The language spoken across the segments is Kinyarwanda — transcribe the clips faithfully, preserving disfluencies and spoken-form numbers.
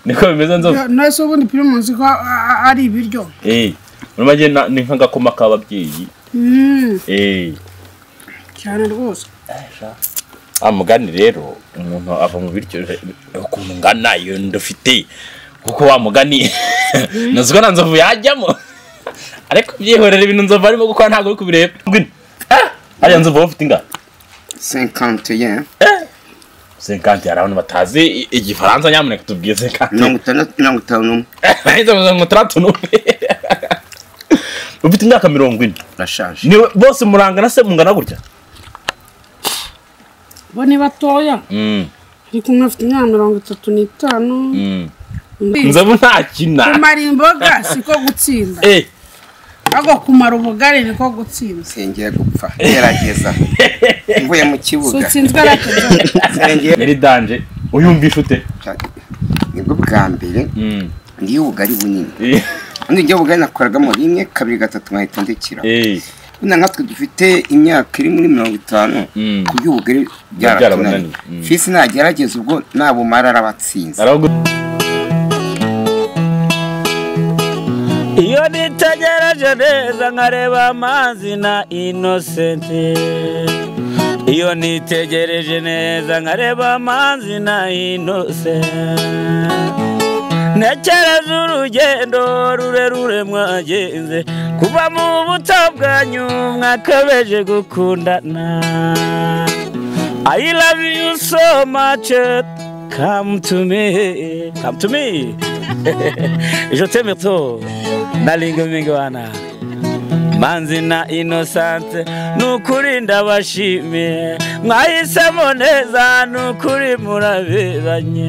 niko bimeze nzo nase ubundi primus ko ari ibiryo eh urumage ni nk'agakoma k'ababyeyi mm eh cyane rwose amugani rero umuntu ava mu biryo ukuntu ngana iyo ndafite kuko wa mugani naziko nanzovu yajyamo ariko byihorera ibintu nzova arimo gukora ntago uri kubireba ah aya nzovu ufite inga cinquante yen eh cinquante araho batazi igifaransa nyamuneka tubwiye cinquante mirongo itandatu mirongo itanu ahita mirongo itandatu ufite imyaka mirongo ine urashaje ni bose murangana se mungana gutya bo ni batoya mm ariko mwafite imyaka mirongo itatu n'itanu mm nzabu ntakina kumara imboga siko gutsinda eh ago kumara ubugari niko gutsinda sengeye gupfa gerageza mvuye mu kibuga so tsinzwe arakiza sengeye yari danje uyumvisha ute nibwo bwa mbere mm ndi ubugari bunini eh ndi njye ubugari nakoragamo rimwe kabiri gatatu nkahita ndekira eh buna nkatwe dufite imyaka iri muri mirongo itanu kurya ubugari byaratunaniye fisi nagerageza ubwo nabumara arabatsinze iyo nitegereje neza nkareba amazi na Innocent iyo nitegereje neza nkareba amazi na Innocent nekereza urugendo rurerure mwagenze kuva mu buto bwanyu mwakabeje gukundana I love you so much come to me come to me je t'aime trop nalingo mingwana Manzi na Innocent nukuri ndabashimiye mwahisemo neza nukuri muraberanye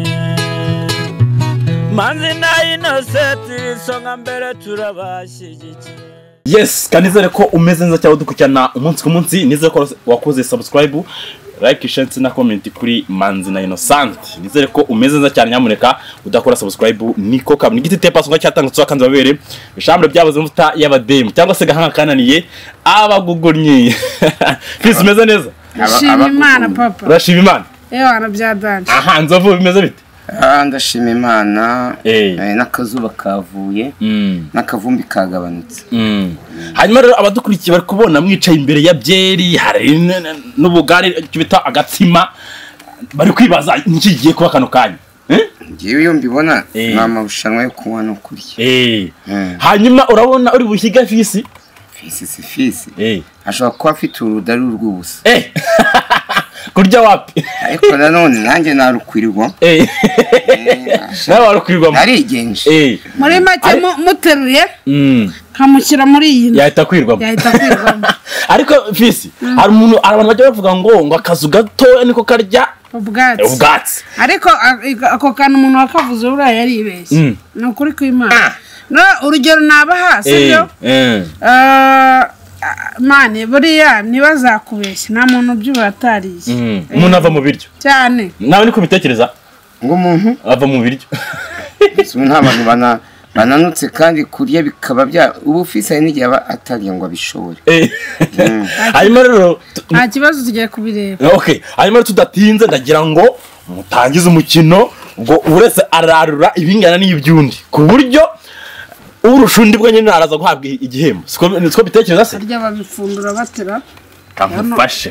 Manzi na Innocent songa mbere turabashyigikiye. Yes, kanizere ko umeze neza cyangwa dukurikirana umunsi ku munsi nizere ko wakoze subscribe like share na comment kuri Manzi na Innocent. Nizere ko umeze neza cyane nyamuneka udakora subscribe niko kabni giti te pasonga cyatangutse kandi babere bishambre byabuze mvuta y'abademu cyangwa se gahanga kananiye abagugurnyi. Fisi meze neza. Shima Imana papa. Rashima Imana. Eyo anabyadanje. Aha nzovu bimeze bite? Ah ndashima Imana eh nakazuba kavuye nakavumbi kagabanutse. Hanyuma rero abadukurikiye bari kubona mwicaye imbere ya byeri hari n'ubugari kibita agatsima bari kwibaza niki giye kuba kano kanya. Eh? Ngiye yo mbibona mama bushanwa yo kunywa no kurya. Eh. Hanyuma urabona uri buhiga fisi? Fisi si fisi. Eh. Ashobora kuba afite urudari rw'ubusa. Eh. Kurya wapi? Ariko nanone nanjye narukwirirwa. Eh. Nawe warukwirirwa. Narigenje. Eh. Muri make muteruye. Mm. Kamushyira muri iyi. Yahita kwirwamo. Yahita kwirwamo. Ariko fisi hari umuntu abantu bajya bavuga ngo ngo akazu gato niko karya ubwatsi. Ubwatsi. Ariko ako kantu umuntu wakavuze ura yari ibeshye. Nukuri kw'Imana. No urugero nabaha sibyo? Eh. Eh mane buriya nibazakubeshya nta muntu by'uratariye. Umuntu ava mu biryo. Cyane. Nawe ni kubitekereza ngo umuntu ava mu biryo. Sumwe nta bantu bana bananutse kandi kurya bikaba bya ubufisa n'igihe atari ngo abishobore. Eh. Hanyuma rero nta kibazo tugiye kubireba. Okay, hanyuma tudatinze ndagira ngo mutangize umukino ngo urese ararura ibingana n'ibyundi ku buryo urushundi bwo nyine araza guhabwa igihembo. Siko niko bitekereza se? Arya babifundura batera. Kamufashe.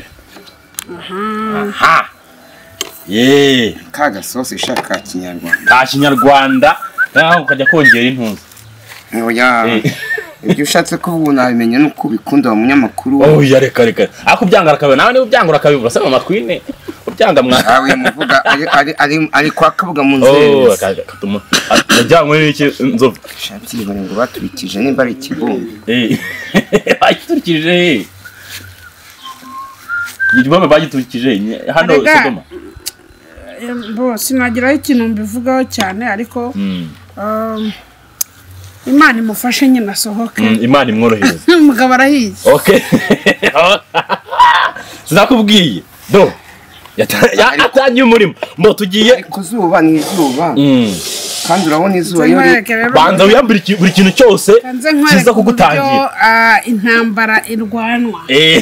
Aha. Aha. Ye, kaga sauce ishaka kinyarwanda. Ka kinyarwanda, naho ukajya kongera intuzi. Oya. Ibyo ushatse kuvuga nabimenye nuko bikunda mu munyamakuru. Oh, ya reka reka. Ako byangara kabe nawe ni byangura kabibura se mama twine. Ubyanga mwa. Awe muvuga ari ari ari kwa kabuga mu nzeri. Oh, katuma. Ajyanywe n'iki nzovu. Shanti bone ngo baturikije nimba ari kibombe. Eh. Baturikije. Yibombe bagiturikije hano Sodoma. Bo sinagira ikintu mbivugaho cyane ariko um Imana imufashe nyina sohoke. Imana imworohereza. Umugabo arahiye. Okay. Sinakubwiye. Do. Yatanye umurimo. Mbo tugiye kuzuba ni izuba. Kandi urabona izuba yo banza uyambira buri kintu cyose kiza kugutangira. Ah intambara irwanwa. Eh.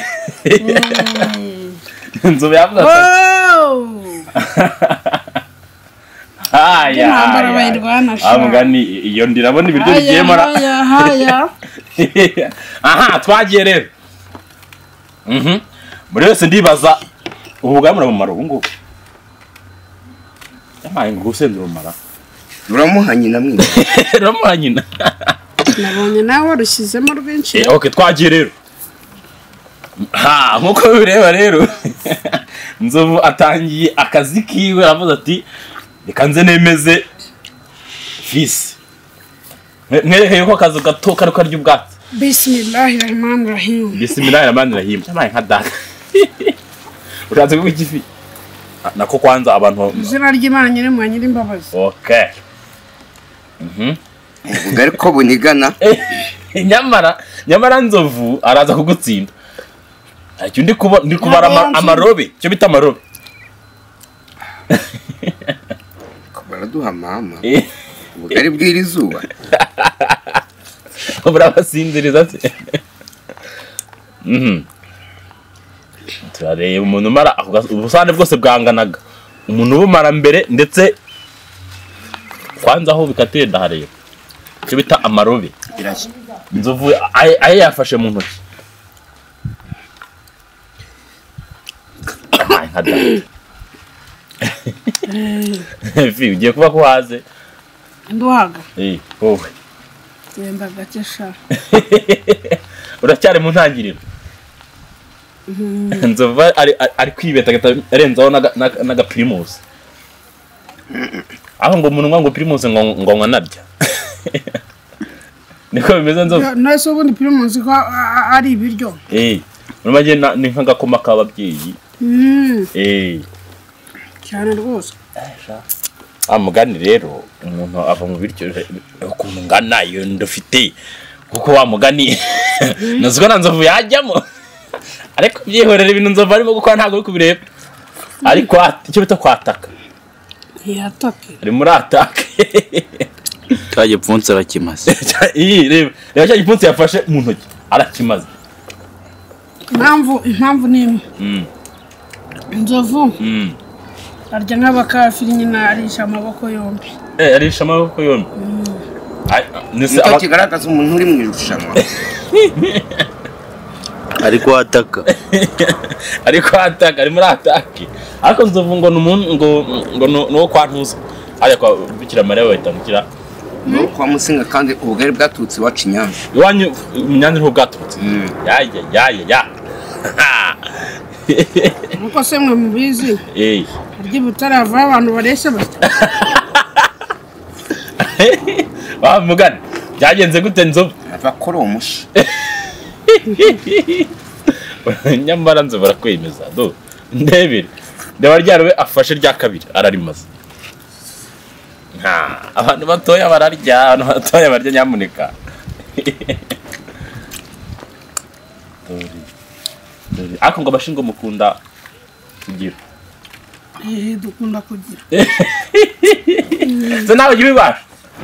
Nzo yavuga. Oh. haya ntambara bayirwana sha amugani iyo ndirabona ibiryo bigiye mara haya haya aha twagiye rero mhm muri wese ndibaza ubugamura mu maro ngo yamaye ngo usendura umara uramuhanye na mwine uramuhanye na nabonye nawe warushyizemo rwinshi eh okay twagiye rero ha nkuko bireba rero Nzovu atangiye akazi kiwe aravuze ati reka nze nemeze fisi mwereke yuko akazi gato kari karya ubwatsi bismillahirrahmanirrahim bismillahirrahmanirrahim cyamaye nka data uraza kuba igifi nako kwanza abantu izina ry'Imana nyiri mu nyiri imbabazi okay mhm ubwo ko bunigana nyamara nyamara Nzovu araza kugutsinda icyo ndi kuba ndi kubara amarobe cyo bita amarobe kubara duha mama ubwo ari bwira izuba burabasinziriza se mhm turareba umuntu mara ubusane bwose bwanganaga umuntu ubumara mbere ndetse kwanza aho bikatire ndahareba cyo bita amarobe Nzovu aye yafashe mu ntoki Fi ugiye kuba ko haze nduhaga eh wowe genda gake sha uracyari mu ntangiriro Nzovu ari ari kwibeta arenzaho naga primus aho ngo umuntu ngo primus ngo ngo nkanabya niko bimeze Nzovu nase ubundi primus ko ari ibiryo eh urumage ni nk'agakoma k'ababyeyi mm eh cyane rwose amugani rero umuntu ava mu biryo ukuntu ngana iyo ndufite kuko wa mugani naziko nanzovu yajyamo ariko byihorera ibintu Nzovu arimo gukora ntago uri kubireba ariko icyo bita kwataka yatake ari muri atake cyaje pfunse arakimaze iyi reba reba cyaje pfunse yafashe mu ntoki arakimaze impamvu impamvu ni imwe mm Nzovu mm arya nk'abakafiri nyina arisha amaboko yombi eh arisha amaboko yombi nise aba kigaragaza umuntu uri mu irushanwa ariko ataka ariko ataka ari muri atake ariko Nzovu ngo numuntu ngo ngo no kwantuza ari kwa bikira Mariya bahitandukira no kwa Musinga kandi ubugari bwatutse wacu Nyanza iwanyu Nyanza niho bwatutse ya ya ya ya nuko se mwe mubizi eh arya butarava abantu baresha bati wa mugani byagenze gute Nzovu abakora umushi nyamara Nzovu barakwemeza do ndebere ndeba ryarwe afashe rya kabiri ararimaze nta abantu batoya bararya abantu batoya barya nyamuneka ako ngo bashingo mukunda kugira eh dukunda kugira se nawe gibe bash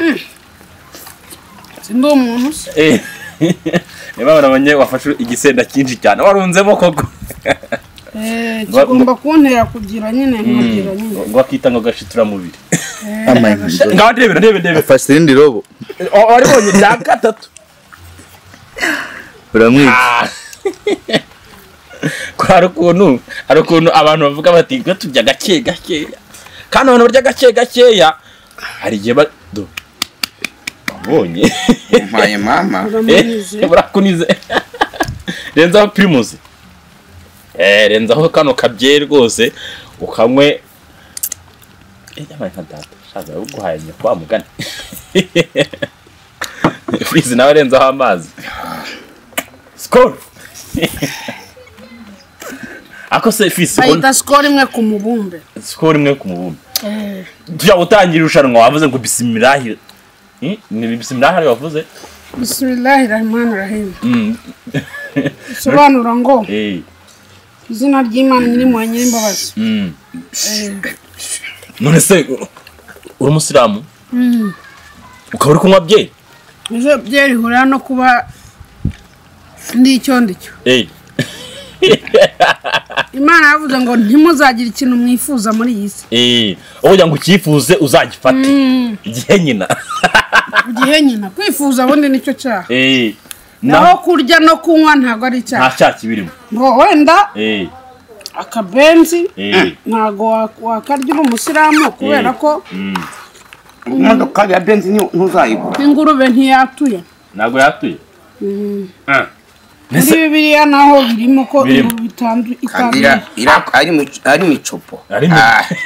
sindo umuntu se eh niba barabanye wafashe igisenda cyinshi cyane warunzemo koko eh kigomba kuntera kugira nyine nkugira nyine ngo akita ngo gashitura mubiri amahinda ngaho ndebe ndebe ndebe fasira indi robo waribonye rya gatatu uramwica kwara ukuntu ari ukuntu abantu bavuga bati ngo tujya gake gake kandi abantu barya gake gakeya hari igihe ba do bonye mpaye mama uramunize burakunize renzaho primus eh renzaho kano kabye rwose ukamwe eh yamaye nka data shaza uguhanye kwa mugani freeze nawe renzaho amazi score ako se fisi ayita score imwe ku mubumbe score imwe ku mubumbe eh tujya gutangira irushanwa wavuze ngo bismillah eh ni bismillah ari wavuze bismillahirrahmanirrahim mm sobanura ngo eh izina ry'Imana nyiri mu nyiri imbabazi mm eh none se uri musiramu mm ukaba uri kunywa bye ivyo byerihura no kuba ndi icyo ndicyo eh Imana yavuze ngo ntimuzagire ikintu mwifuza muri iyi si. Eh, oya ngo ukifuze uzagifate. Igihe nyina. Igihe nyina kwifuza bundi nicyo cyaha. Eh. Naho kurya no kunywa ntago ari icyaha. Nta cyaha kibirimo. Ngo wenda Eh. akabenzi Eh. ntago wakarya umusiramu kubera ko imodoka ya benzi ntuzayigura. ingurube ntiyatuye. Ntago yatuye. Mm. Ah. Muri Bibiliya naho birimo ko ingurube itandu kandi ari mu ari mu icupo. Ari mu.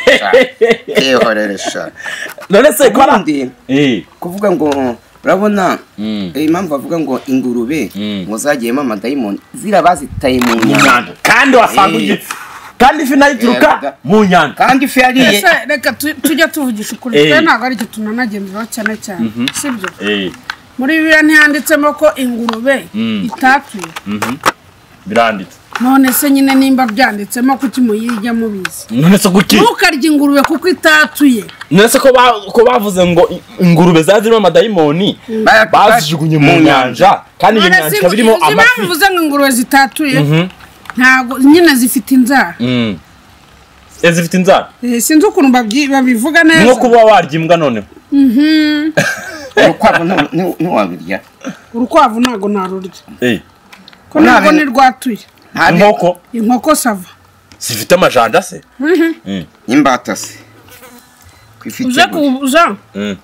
Ehoreresha. None se kandi eh kuvuga ngo urabona impamvu bavuga ngo ingurube ngo zagiyemo amadayimoni zirabazitaye mu nyanja kandi wasanga ugifu kandi ifi nayo ituruka mu nyanja kandi ifi yariye. Reka tujya tuvugisha ukuri twe ntabwo ari cyo tunanagenderaho cyane cyane sibyo. Muri Bibiliya ntiyanditsemo ko ingurube itatuye. Biranditse. None se nyine nimba byanditsemo kuki muyirya mubizi? None se kuki ntukarya ingurube kuko itatuye? None se ko ko bavuze ngo ingurube zazirimo amadayimoni bazijugunye mu nyanja kandi iyo nyanja ikabirimo amafi. Bavuze ngo ingurube zitatuye ntago nyine zifite inzara. Mm. Zifite inzara? Eh, sinzi ukuntu babivuga neza. Nko kuba warya imbwa noneho. Mhm. Urukwavu ntiwabirya. Urukwavu ntago narurya. Eh. Ko ntago ni rwatuye. Inkoko? Inkoko sava. Zifite amajanja se? Mhm. Imbata se. Uza kuza. Mm.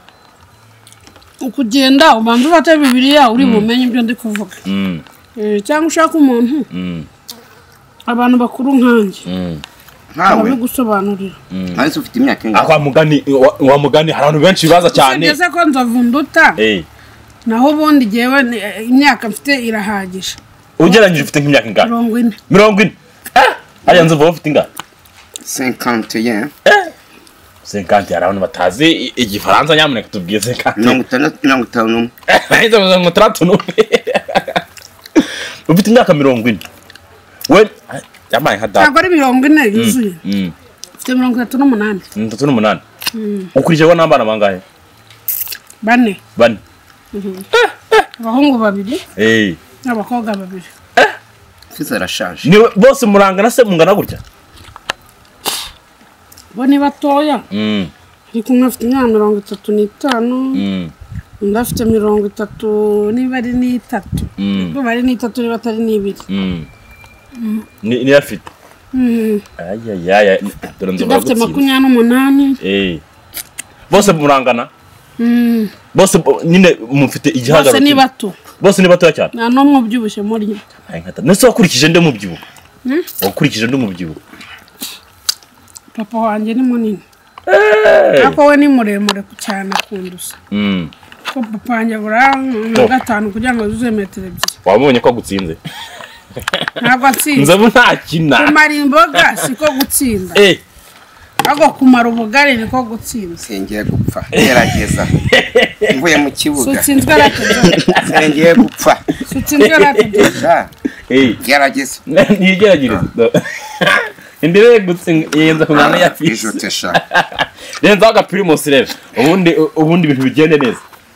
Ukugenda ubanza ufate Bibiliya uri bumenye ibyo ndi kuvuga. Mm. Eh, cyangwa ushaka umuntu. Mm. Abantu bakuru nkanje. Mm. Ntawe bigusobanurira. Hasi ufite imyaka ingahe? Akwa mugani wa mugani hari abantu benshi baza cyane. Sibyo ko nzavunduta. Eh. Naho ubundi jewe imyaka mfite irahagije. Ugeranyije ufite nk'imyaka ingahe? mirongo ine. mirongo ine. Eh? Aya nzo ufite ingahe? cinquante ye. Eh? cinquante hari abantu batazi igifaransa nyamuneka tubwiye cinquante. mirongo itandatu mirongo itanu. Eh, izo mirongo itandatu. Ufite imyaka mirongo ine. We yamaye nka data. Ntabwo ari mirongo ine yuzuye. Mm. Ufite mirongo itatu n'umunani. itatu n'umunani. Mm. Ukurijeho n'abana bangahe? Bane. Bane. Mhm. Abahungu babiri. Eh. N'abakobwa babiri. Eh. Fiza rashaje. Ni bose murangana se mungana gutya? Bo ni batoya. Mm. Ariko umwe afite imyaka mirongo itatu n'itanu. Mm. Undi afite mirongo itatu niba ari n'itatu. Bo bari n'itatu niba atari n'ibiri. Mm. Ni ni afite. Mhm. Aya ya ya dore nzo afite makumyabiri n'umunani. Eh. Bose murangana? Mhm. Bose nyine mufite igihagararo. Bose ni bato. Bose ni bato cyane. Na no mubyibushye muri. Nese wakurikije nde mubyibuho? Hmm? Wakurikije nde mubyibuho? Papa wanjye ni munini. Eh. Ako we ni muremure cyane kundusa. Mhm. Ko papa wanjye bura na gatanu kugira ngo yuzuye metero ebyiri. Wabonye ko gutsinze? Ntabwo atsinze. Nzabu ntakina. Kumara imboga siko gutsinda. Eh. Ago kumara ubugari niko gutsinda. Sengeye gupfa. Gerageza. Mvuye mu kibuga. Sutsinzwe arateje. Sengeye gupfa. Sutsinzwe arateje. Eh. Gerageza. Ni gerageza. Indire gutsinga yenza kumana ya fisi. Ijotesha. Yenza aga Primus rero. Ubundi ubundi ibintu bigende neza.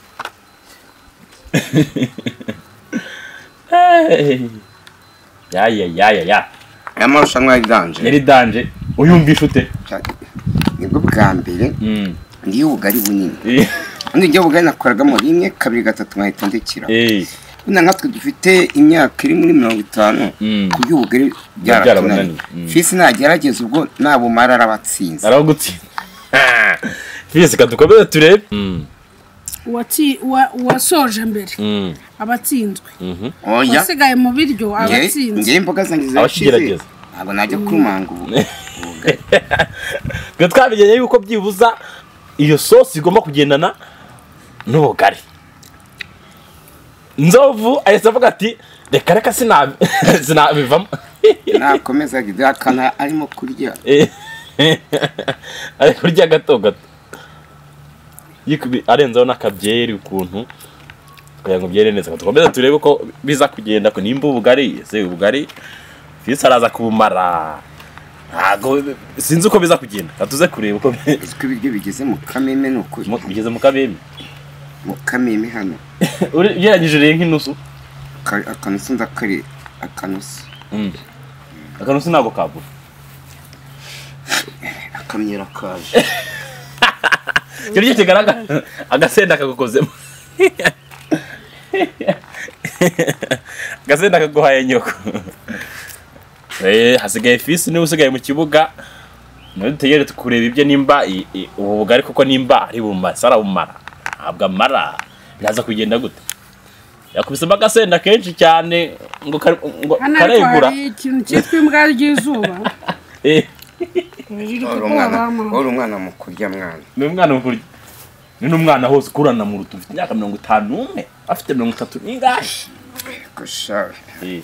Hey. Ya ya ya ya ya. Amarushanwa yari danje. Yari danje. Uyumvisha ute? Nibwo bwa mbere. Mm. Ndi ubugari bunini. Ndi njye ubugari nakoragamo rimwe kabiri gatatu nkahita ndekira. Eh. Buna nkatwe dufite imyaka iri muri mirongo itanu kugira ubugari byaratunaniye. Fisi nagerageza ubwo nabumara arabatsinze. Aragutsinze. Fisi kadukomeze turebe. Mm. Wati wasoje mbere. Mm. Abatsinzwe. Mhm. Oya. Wasigaye mu biryo abatsinze. Ngiye imboga zangize abashigerageza. Ntabwo najya kurumanga ubu. Ngo twabigenye yuko byibuza iyo sauce igomba kugendana n'ubugari. Nzovu ahise avuga ati reka reka sina sinabivamo. Nakomeza gidakana arimo kurya. Ari kurya gato gato. Yikubi arenzaho nakabyeri ukuntu kugira ngo byere neza. Tukomeza turebe ko biza kugenda ko nimba ubugari ese ubugari Fisi araza kubumara. Ntago sinzi uko biza kugenda. Katuze kureba uko ibiryo bigeze mu kameme nuko bigeze mu kameme. Mu kameme hano. Uri yeragije rero nk'inusu. Akanusu ndakari akanusu. Mm. akanusi ntabwo kabura akamyera kaje icyo nicyo kigaragara agasenda kagukozemo agasenda kaguhaye nyoko eh hasigaye Fisi niwe usigaye mu kibuga nawe dutegereze kureba ibyo nimba ubu bugari koko nimba ari bumara sara bumara abwa mara biraza kugenda gute yakubise agasenda kenshi cyane ngo ngo karegura ikintu cyitwa imbwa ry'izuba eh uri umwana mu kurya mwana ni umwana mu kurya ni n'umwana hose kurana mu rutu ufite imyaka mirongo itanu n'umwe afite mirongo itatu n'ingahe gusha eh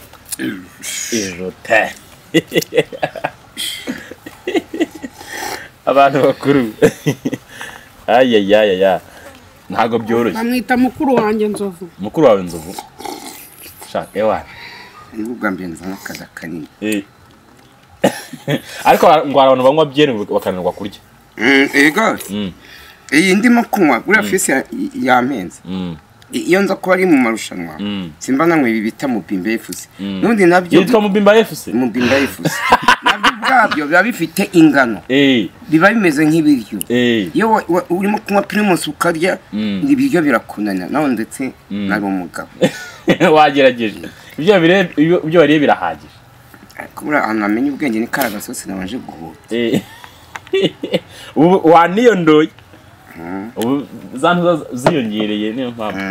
ejote abantu bakuru ayayaya ntago byoroshye bamwita mukuru wanjye Nzovu mukuru wawe Nzovu shaka ewa n'ubwa mbenza n'akaza kanini eh ariko ngo abantu banywa byene bakananirwa kurya mm ego mm iyi ndimo kunywa uriya Fisi yamenze mm iyo nza ko ari mu marushanwa simba namwe ibi bita mu Bimba F C nundi nabyo yitwa mu Bimba F C mu Bimba F C nabyo bwabyo biba bifite ingano eh biba bimeze nk'ibiryo eh iyo urimo kunywa Primus ukarya ibiryo birakunanya naho ndetse nari umugabo wagerageje ibyo bire ibyo bari birahagije kubura anamenye ubwenge ni karagasosi nabanje guhura eh ubu waniyondoye ubu zantu ziyongereye niyo mpamvu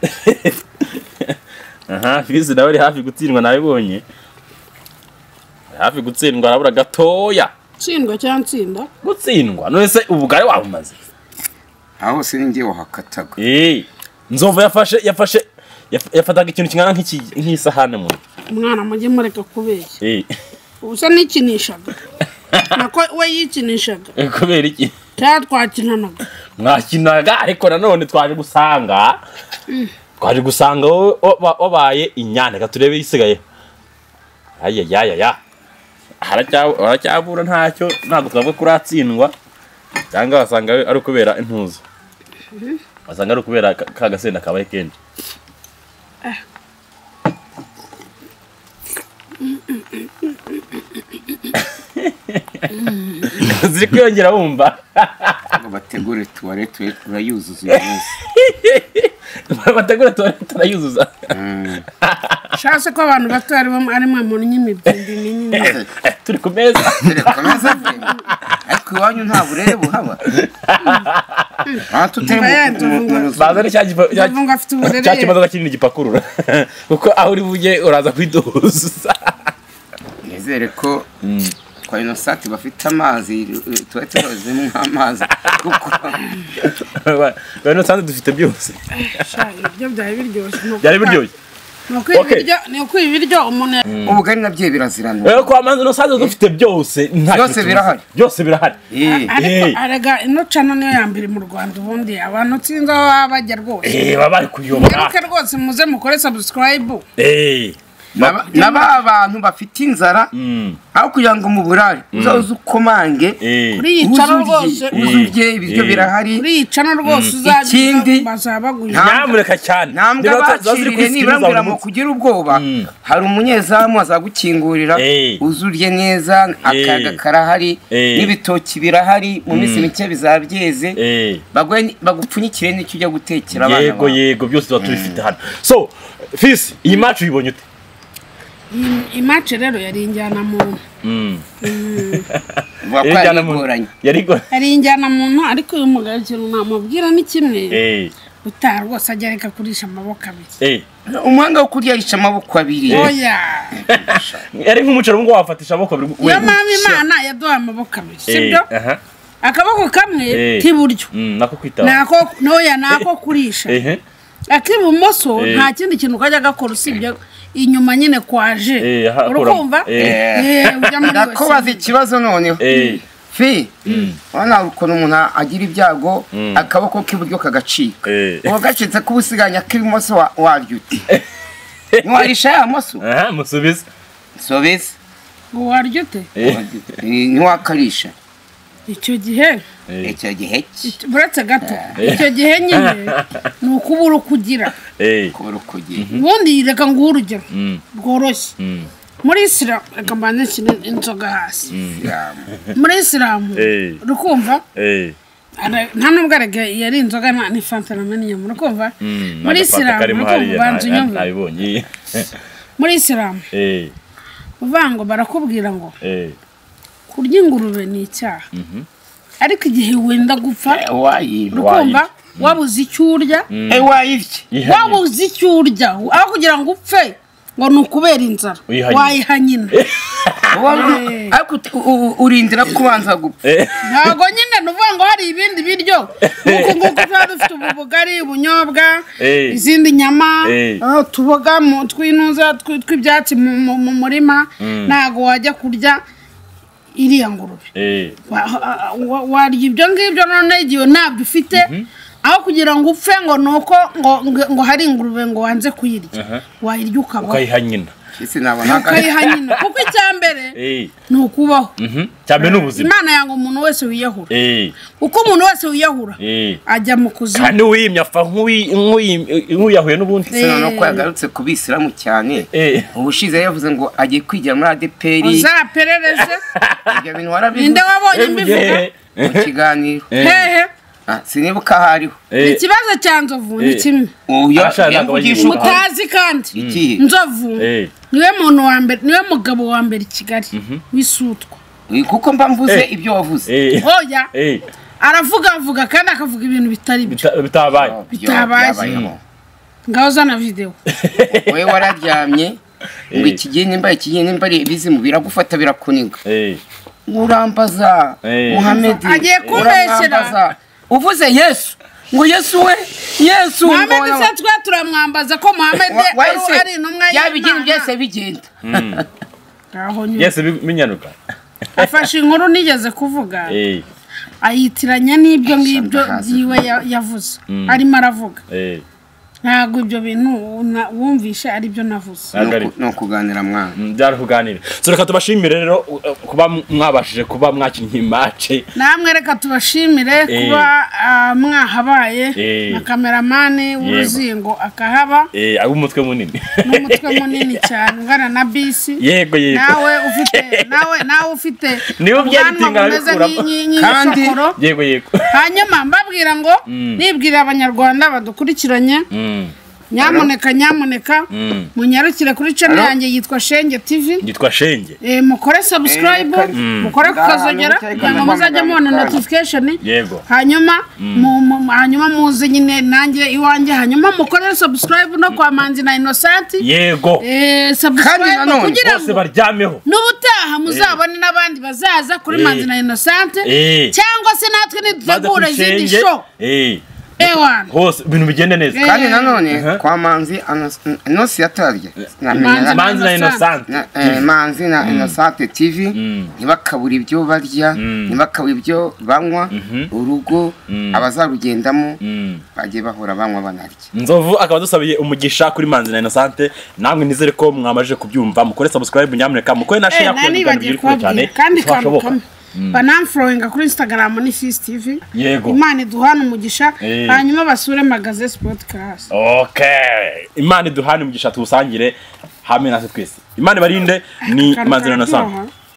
aha Fisi nawe ari hafi gutsindwa nabibonye hafi gutsindwa arabura gatoya tsindwa cyangwa tsinda gutsindwa none se ubugari wabumaze aho se ningiye wahakataga eh Nzovu yafashe yafashe yafataga ikintu kingana nk'iki nk'isahane mu umwana mujye mureka kubeshya eh ubusa nikinishaga nako we yikinishaga kubera iki twatwakinanaga mwakinaga ariko nanone twaje gusanga twaje gusanga wabaye inyane gaturebe isigaye ayayaya haracyabura ntacyo ntabwo twavuga kuratsindwa cyangwa wasanga ari kubera intuzo wasanga ari kubera ka gasenda kabaye kenshi ziri kwiyongera wumva bategure tuwarete turayuzuza uyu munsi bategure tuwarete turayuzuza shase ko abantu bato ari mwe mu nyimibindi minini turi ku meza turi ku meza ariko iwanyu nta burere buhaba aha tutari mu bazane cya kimaze kinini gipakurura kuko aho uri bujye uraza kwiduhuza nizere ko kwa Innocent bafite amazi tuwete bazimwe amazi kuko bano sanze dufite byose ibyo byari biryoshye byari biryoshye nuko ibiryo nuko ibiryo umuntu ubugari nabye birazirana eh kwa manzi no sanze dufite byose byose birahari byose birahari eh araga ino channel niyo yambere mu Rwanda ubundi abantu tsinza babajya rwose eh babari kuyobora reka rwose muze mukore subscribe eh naba abantu bafite inzara aho kugira ngo mu burari uzaze ukomange kuri yicaro rwose uzurye ibiryo birahari kuri yicaro rwose uzabikindi bazabaguye nyamureka cyane ntibazaziri nibambira mu kugira ubwoba hari umunyezamu azagukingurira uzurye neza akaga karahari n'ibitoki birahari mu minsi mike bizabyeze bagupfunyikire n'icyo ujya gutekera abana yego yego byose tuba tubifite hano so Fisi iyi match uyibonye ute imace rero yari injyana muntu yari injyana muntu ariko uyu mugabo ikintu namubwira ni kimwe utaha rwose ajya reka kurisha amaboko abiri umuhanga wo kuryarisha amaboko abiri oya yari nk'umuceri ngo wafatisha amaboko abiri iyo mpamvu Imana yaduhaye amaboko abiri sibyo akaboko kamwe k'iburyo nako noya nako kurisha ak'ibumoso nta kindi kintu kajya gakora usibye inyuma nyine kwaje urukumva eh ndakubaza ikibazo noneho fi wana ukuntu umuntu agira ibyago akaboko k'iburyo kagacika uwo gacitse kubusiganya k'ibumoso waryuti nwarisha ya moso aha musubize subize waryute ni wakarisha icyo gihe icyo gihe buretse gato icyo gihe nyine ni ukubura kugira kubura kugira ubundi reka nguhe urugero rworoshye muri Islam akambanye kine inzoga hasi muri Islam rukumva eh nta nubwo yari inzoga ni fanta namenye murukumva muri Islam banzu nyumva nabibonye muri Islam eh uvango barakubwira ngo eh kurya ingurube ni icyaha ariko igihe wenda gupfa rukumva wabuze icyurya eh wayirye wabuze icyurya aho kugira ngo upfe ngo nukubera inzara wayihanyina ariko urindira kubanza gupfa ntago nyine nuvuga ngo hari ibindi biryo kuko nguko tuba dufite ubugari ubunyobwa izindi nyama tuboga mu twinuza tw'ibyatsi mu murima ntago wajya kurya iriya ngurube warya ibyo ngibyo none igihe ntabyo ufite aho kugira ngo upfe ngo nuko ngo ngo hari ingurube ngo wanze kuyirya wayirya ukaba ukayihanyina isi nabona ukayihanyina kuko icyambere eh nukubaho mhm cyambere n'ubuzima Imana yanga umuntu wese wiyahura eh uko umuntu wese wiyahura ajya mu kuzimu kandi wimya fa nk'uyi nk'uyahuye n'ubundi sino no ko yagarutse kubisiramu cyane ubushize yavuze ngo agiye kwigira muri A D P R uzaperereze ibyo bintu warabivuze inde wabonye mbivuga mu kiganiro hehe sinibuka hariho ikibazo cya nzovu ni kimwe mutazi kandi nzovu niwe muntu wa mbere niwe mugabo wa mbere i Kigali wisutwa kuko mba mvuze ibyo wavuze oya aravuga avuga kandi akavuga ibintu bitari bitabaye bitabaye ngaho zana video wewe wararyamye ngo ikigiye nimba ikigiye nimba bizimu biragufata birakuniga urambaza Muhammad agiye kumbeshyera uvuze Yesu ngo Yesu we Yesu ngo Muhammad se twa turamwambaza ko Muhammad ari intumwa y'Imana yabigira byose bigenda aho nyine Yesu minyanuka afashe inkuru nigeze kuvuga eh ayitiranya n'ibyo ngibyo byiwe yavuze arimo aravuga eh ntago ibyo bintu wumvishe ari byo navuze no kuganira mwana byari kuganira so reka tubashimire rero kuba mwabashije kuba mwakinye match namwe reka tubashimire kuba mwahabaye na cameraman w'uruzingo akahaba eh ari umutwe munini n'umutwe munini cyane ngana na bisi yego yego nawe ufite nawe nawe ufite niyo byaritinga kandi yego yego hanyuma mbabwira ngo nibwira abanyarwanda badukurikiranye nyamuneka nyamuneka munyarukire kuri channel yanjye yitwa Shenge T V yitwa Shenge eh mukore subscribe mukore kukazogera cyangwa muzajya mubona notification yego hanyuma hanyuma muze nyine nanjye iwanjye hanyuma mukore subscribe no kwa Manzi na Innocent yego eh subscribe kugira ngo baryameho n'ubutaha muzabone n'abandi bazaza kuri Manzi na Innocent cyangwa se natwe nidutegura izindi show eh ewan hose ibintu bigende neza kandi nanone kwa Manzi Innocent yatarye Manzi na Innocent Manzi na Innocent T V ntibakabura ibyo barya ntibakabura ibyo banywa urugo abazarugendamo bagiye bahora banywa banarya nzovu akaba dusabiye umugisha kuri Manzi na Innocent namwe nizere ko mwamaje kubyumva mukore subscribe nyamuneka mukore na share ku cyane kandi kashoboka banamflowinga kuri Instagram ni Fizz T V yego Imana iduhana umugisha hanyuma basure magaze sport class okay Imana iduhana umugisha tubusangire hamwe natwe twese Imana barinde ni Manzi na Innocent